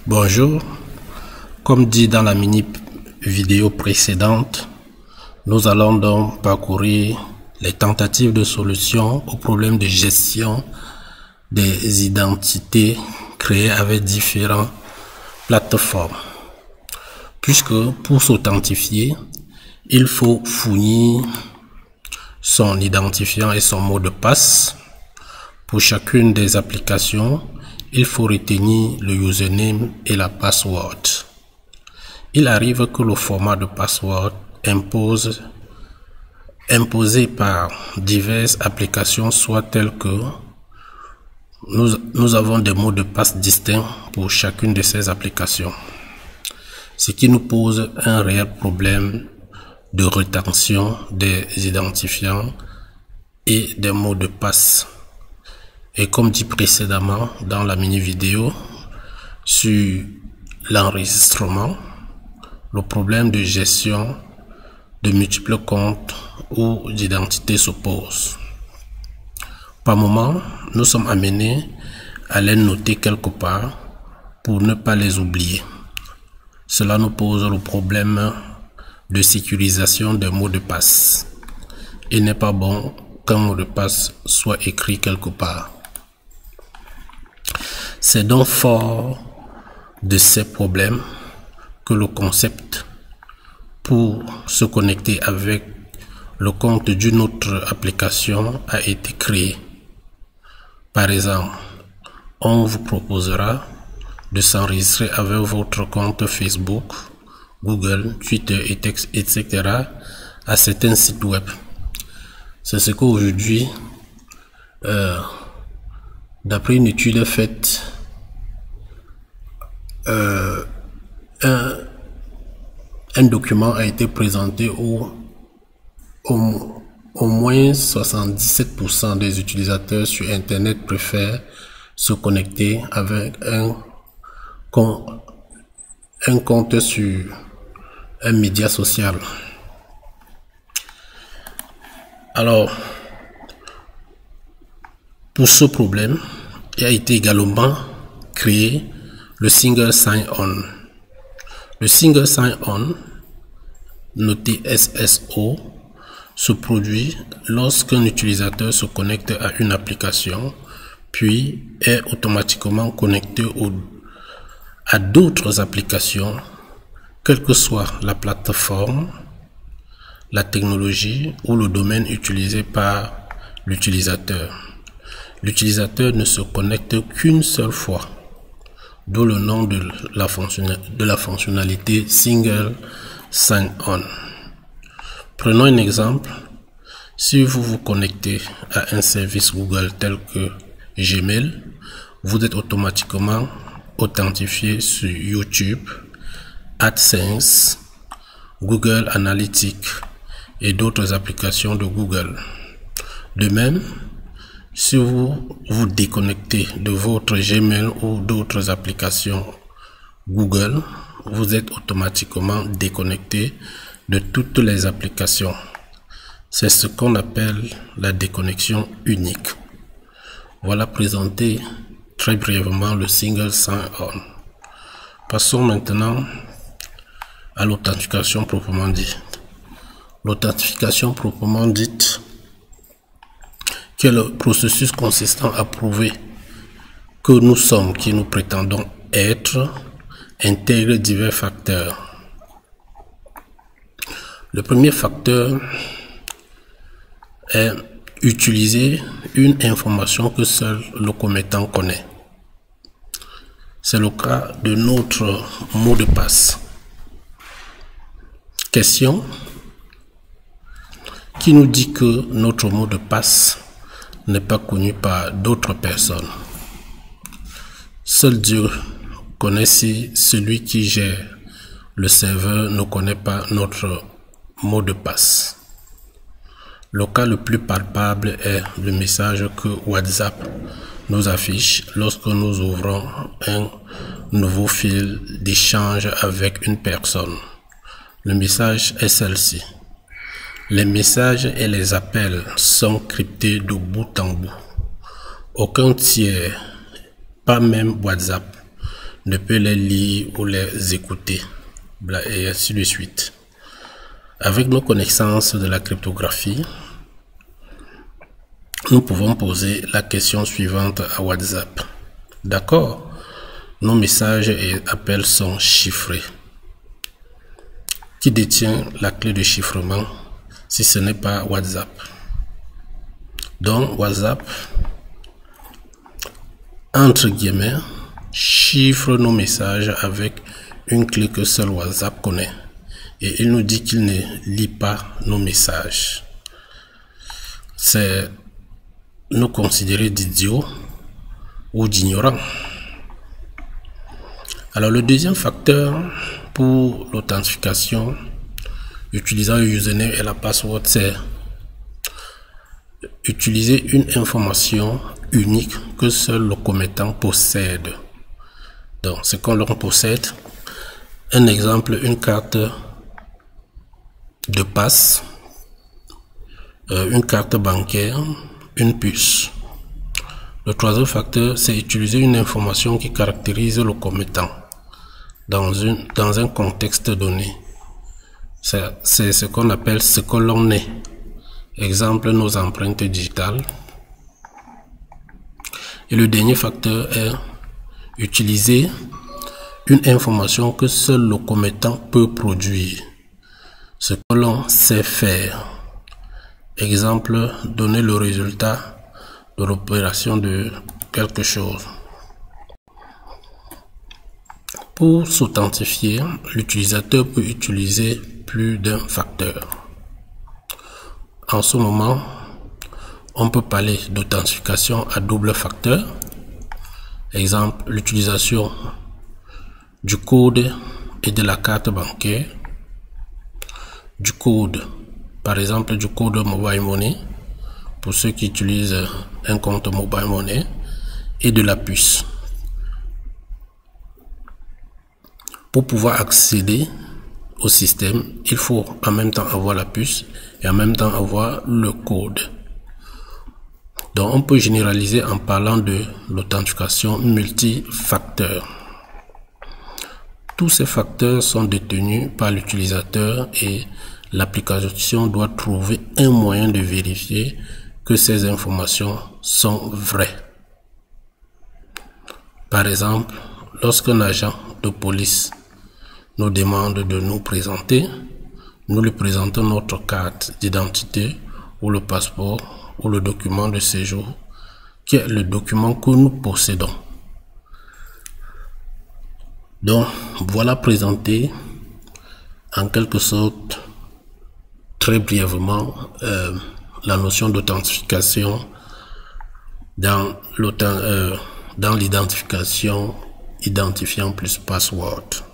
Bonjour, comme dit dans la mini vidéo précédente, nous allons donc parcourir les tentatives de solution au problème de gestion des identités créées avec différentes plateformes. Puisque pour s'authentifier, il faut fournir son identifiant et son mot de passe. Pour chacune des applications, il faut retenir le username et la password. Il arrive que le format de password imposé par diverses applications soit tel que nous avons des mots de passe distincts pour chacune de ces applications, ce qui nous pose un réel problème de rétention des identifiants et des mots de passe. Et comme dit précédemment dans la mini vidéo sur l'enregistrement, le problème de gestion de multiples comptes ou d'identité se pose. Par moment, nous sommes amenés à les noter quelque part pour ne pas les oublier. Cela nous pose le problème de sécurisation des mots de passe. Il n'est pas bon qu'un mot de passe soit écrit quelque part. C'est donc fort de ces problèmes que le concept pour se connecter avec le compte d'une autre application a été créé. Par exemple, on vous proposera de s'enregistrer avec votre compte Facebook, Google, Twitter, etc. à certains sites web. C'est ce qu'aujourd'hui, d'après une étude faite, un document a été présenté où au moins 77% des utilisateurs sur Internet préfèrent se connecter avec un compte sur un média social. Alors, pour ce problème, il a été également créé le Single Sign-On. Le Single Sign-On, noté SSO, se produit lorsqu'un utilisateur se connecte à une application, puis est automatiquement connecté à d'autres applications, quelle que soit la plateforme, la technologie ou le domaine utilisé par l'utilisateur. L'utilisateur ne se connecte qu'une seule fois, d'où le nom de la fonctionnalité Single Sign-On. Prenons un exemple. Si vous vous connectez à un service Google tel que Gmail, vous êtes automatiquement authentifié sur YouTube, AdSense, Google Analytics et d'autres applications de Google. De même, si vous vous déconnectez de votre Gmail ou d'autres applications Google, vous êtes automatiquement déconnecté de toutes les applications. C'est ce qu'on appelle la déconnexion unique. Voilà présenté très brièvement le Single Sign-On. Passons maintenant à l'authentification proprement dite. L'authentification proprement dite, qui est le processus consistant à prouver que nous sommes qui nous prétendons être, intègre divers facteurs. Le premier facteur est utiliser une information que seul le commettant connaît. C'est le cas de notre mot de passe. Question qui nous dit que notre mot de passe n'est pas connu par d'autres personnes. Seul Dieu connaît si celui qui gère le serveur ne connaît pas notre mot de passe. Le cas le plus palpable est le message que WhatsApp nous affiche lorsque nous ouvrons un nouveau fil d'échange avec une personne. Le message est celle-ci. Les messages et les appels sont cryptés de bout en bout. Aucun tiers, pas même WhatsApp, ne peut les lire ou les écouter, et ainsi de suite. Avec nos connaissances de la cryptographie, nous pouvons poser la question suivante à WhatsApp. D'accord, nos messages et appels sont chiffrés. Qui détient la clé de chiffrement si ce n'est pas WhatsApp? Donc WhatsApp, entre guillemets, chiffre nos messages avec une clé que seul WhatsApp connaît. Et il nous dit qu'il ne lit pas nos messages. C'est nous considérer d'idiots ou d'ignorants. Alors le deuxième facteur pour l'authentification utilisant le username et la password, c'est utiliser une information unique que seul le commettant possède. Donc ce qu'on l'on possède, un exemple, une carte de passe, une carte bancaire, une puce. Le troisième facteur, c'est utiliser une information qui caractérise le commettant dans un contexte donné. C'est ce qu'on appelle ce que l'on est. Exemple, nos empreintes digitales. Et le dernier facteur est utiliser une information que seul le commettant peut produire. Ce que l'on sait faire. Exemple, donner le résultat de l'opération de quelque chose. Pour s'authentifier, l'utilisateur peut utiliser plus d'un facteur. En ce moment, on peut parler d'authentification à double facteur. Exemple, l'utilisation du code et de la carte bancaire. Du code, par exemple du code mobile money, pour ceux qui utilisent un compte mobile money, et de la puce. Pour pouvoir accéder au système, il faut en même temps avoir la puce et en même temps avoir le code. Donc on peut généraliser en parlant de l'authentification multifacteur. Tous ces facteurs sont détenus par l'utilisateur et l'application doit trouver un moyen de vérifier que ces informations sont vraies. Par exemple, lorsqu'un agent de police nous demande de nous présenter, nous lui présentons notre carte d'identité ou le passeport ou le document de séjour qui est le document que nous possédons. Donc voilà présenté en quelque sorte très brièvement la notion d'authentification dans l'identification identifiant plus password.